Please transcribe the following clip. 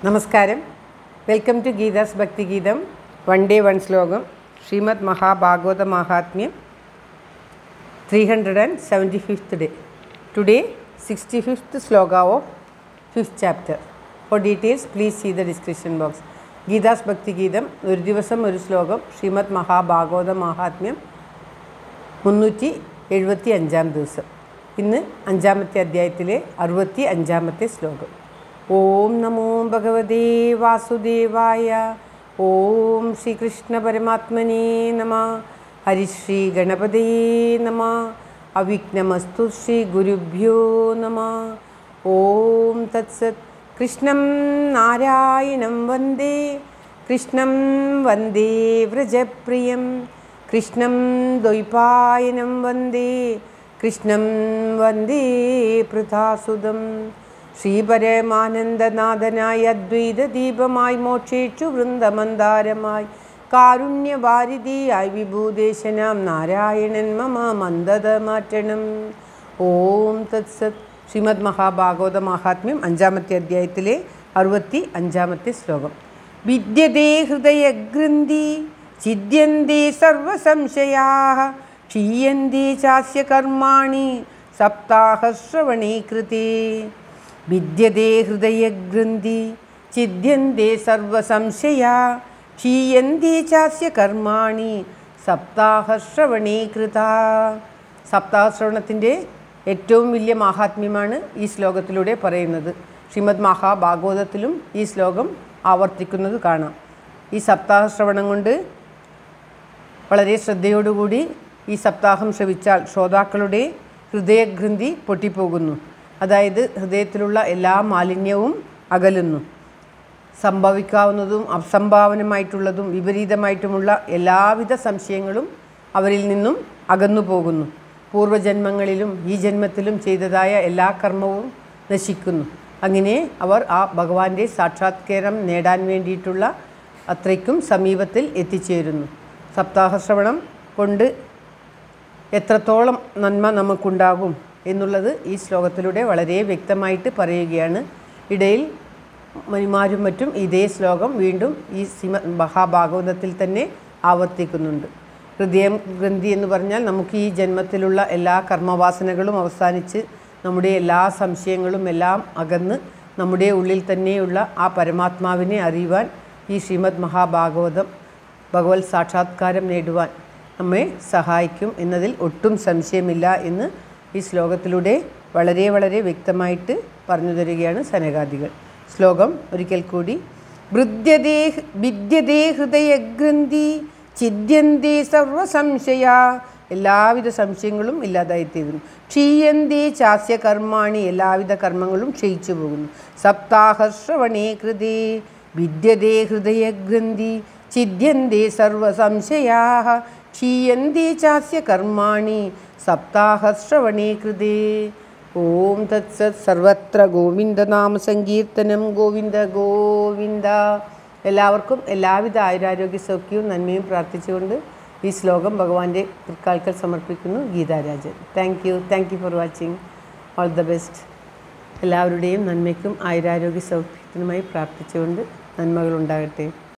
നമസ്കാരം. Welcome to Geetha's ഭക്തി ഗീതം. വൺ ഡേ വൺ ശ്ലോകം. ശ്രീമദ് മഹാഭാഗവത മഹാത്മ്യം 375th day. Today 65th sloka of 5th chapter. For details please see the description box. Geetha's ഭക്തി ഗീതം ഒരു ദിവസം ഒരു ശ്ലോകം. ശ്രീമദ് മഹാഭാഗവത മഹാത്മ്യം 375 ദിവസം. ഇന്ന് 5ാമത്തെ അധ്യായത്തിലെ 65ാമത്തെ ശ്ലോകം. ഓം നമോ ഭഗവതേ വാസുദേവായ. ഓം ശ്രീകൃഷ്ണ പരമാത്മനേ നമഃ. ഹരിശ്രീ ഗണപതയേ നമഃ. അവിഘ്നമസ്തു ശ്രീ ഗുരുഭ്യോ നമഃ. ഓം തത്സത്. കൃഷ്ണം നാരായണം വന്ദേ. കൃഷ്ണം വന്ദേ വ്രജപ്രിയം. കൃഷ്ണം ദ്വൈപായനം വന്ദേ. കൃഷ്ണം വന്ദേ പൃഥാസുതം. ശ്രീപരമാനന്ദനാഥനായ അദ്വൈതദീപമായി മോക്ഷേക്ഷു വൃന്ദമന്ദാരമായി കാരുണ്യവാരിധിയായി വിഭൂദേശനാം നാരായണൻ മമ മന്ദത മാറ്റണം. ഓം തത്സത്. ശ്രീമദ് മഹാഭാഗവത മഹാത്മ്യം 5ാമത്തെ അധ്യായത്തിലെ 65ാമത്തെ ശ്ലോകം. വിദ്യതേ ഹൃദയഗ്രന്ഥി ഛിദ്യന്തേ സർവസംശയാഃ ക്ഷീയന്തേ ചാസ്യ കർമാണി സപ്താഹശ്രവണേ കൃതേ. വിദ്യതേ ഹൃദയഗ്രന്ഥി ഛിദ്യന്തേ സർവസംശയാഃ ക്ഷീയന്തേ ചാസ്യ കർമാണി സപ്താഹശ്രവണേ കൃതാ. സപ്താഹശ്രവണത്തിൻ്റെ ഏറ്റവും വലിയ മാഹാത്മ്യമാണ് ഈ ശ്ലോകത്തിലൂടെ പറയുന്നത്. ശ്രീമദ് മഹാഭാഗവതത്തിലും ഈ ശ്ലോകം ആവർത്തിക്കുന്നത് കാണാം. ഈ സപ്താഹശ്രവണം കൊണ്ട് വളരെ ശ്രദ്ധയോടുകൂടി ഈ സപ്താഹം ശ്രവിച്ചാൽ ശ്രോതാക്കളുടെ ഹൃദയഗ്രന്ഥി പൊട്ടിപ്പോകുന്നു. അതായത് ഹൃദയത്തിലുള്ള എല്ലാ മാലിന്യവും അകലുന്നു. സംഭവിക്കാവുന്നതും അസംഭാവനമായിട്ടുള്ളതും വിപരീതമായിട്ടുമുള്ള എല്ലാവിധ സംശയങ്ങളും അവരിൽ നിന്നും അകന്നു പോകുന്നു. പൂർവ്വജന്മങ്ങളിലും ഈ ജന്മത്തിലും ചെയ്തതായ എല്ലാ കർമ്മവും നശിക്കുന്നു. അങ്ങനെ അവർ ആ ഭഗവാന്റെ സാക്ഷാത്കാരം നേടാൻ വേണ്ടിയിട്ടുള്ള അത്രയ്ക്കും സമീപത്തിൽ എത്തിച്ചേരുന്നു. സപ്താഹശ്രവണം കൊണ്ട് എത്രത്തോളം നന്മ നമുക്കുണ്ടാകും എന്നുള്ളത് ഈ ശ്ലോകത്തിലൂടെ വളരെ വ്യക്തമായിട്ട് പറയുകയാണ്. ഇടയിൽ മനുമാരും മറ്റും ഇതേ ശ്ലോകം വീണ്ടും ഈ മഹാഭാഗവതത്തിൽ തന്നെ ആവർത്തിക്കുന്നുണ്ട്. ഹൃദയം ഗ്രന്ഥി എന്ന് പറഞ്ഞാൽ നമുക്ക് ഈ ജന്മത്തിലുള്ള എല്ലാ കർമ്മവാസനകളും അവസാനിച്ച് നമ്മുടെ എല്ലാ സംശയങ്ങളും എല്ലാം അകന്ന് നമ്മുടെ ഉള്ളിൽ തന്നെയുള്ള ആ പരമാത്മാവിനെ അറിയുവാൻ ഈ ശ്രീമദ് മഹാഭാഗവതം ഭഗവത് സാക്ഷാത്കാരം നേടുവാൻ നമ്മെ സഹായിക്കും എന്നതിൽ ഒട്ടും സംശയമില്ല എന്ന് ഈ ശ്ലോകത്തിലൂടെ വളരെ വളരെ വ്യക്തമായിട്ട് പറഞ്ഞു തരികയാണ് സനകാദികൾ. ശ്ലോകം ഒരിക്കൽ കൂടി. വിദ്യതേ ഹൃദയഗ്രന്ഥി ഛിദ്യന്തേ സർവസംശയാ. എല്ലാവിധ സംശയങ്ങളും ഇല്ലാതായിത്തീരുന്നു. ക്ഷീയന്തേ ചാസ്യ കർമാണി. എല്ലാവിധ കർമ്മങ്ങളും ക്ഷയിച്ചു പോകുന്നു. സപ്താഹശ്രവണേ കൃതേ. വിദ്യതേ ഹൃദയഗ്രന്ഥി ഛിദ്യന്തേ സർവസംശയാഃ ക്ഷീയന്തേ ചാസ്യ കർമാണി സപ്താഹശ്രവണേ കൃതേ. ഓം തത്സത്. സർവത്ര ഗോവിന്ദനാമ സങ്കീർത്തനം. ഗോവിന്ദ ഗോവിന്ദ. എല്ലാവർക്കും എല്ലാവിധ ആയുരാരോഗ്യ സൗഖ്യവും നന്മയും പ്രാർത്ഥിച്ചുകൊണ്ട് ഈ ശ്ലോകം ഭഗവാന്റെ തൃക്കാൽക്കൽ സമർപ്പിക്കുന്നു. Geetha Rajan. Thank you for watching. All the best. എല്ലാവരുടെയും നന്മയ്ക്കും ആയുരാരോഗ്യ സൗഖ്യത്തിനുമായി പ്രാർത്ഥിച്ചുകൊണ്ട് നന്മകളുണ്ടാകട്ടെ.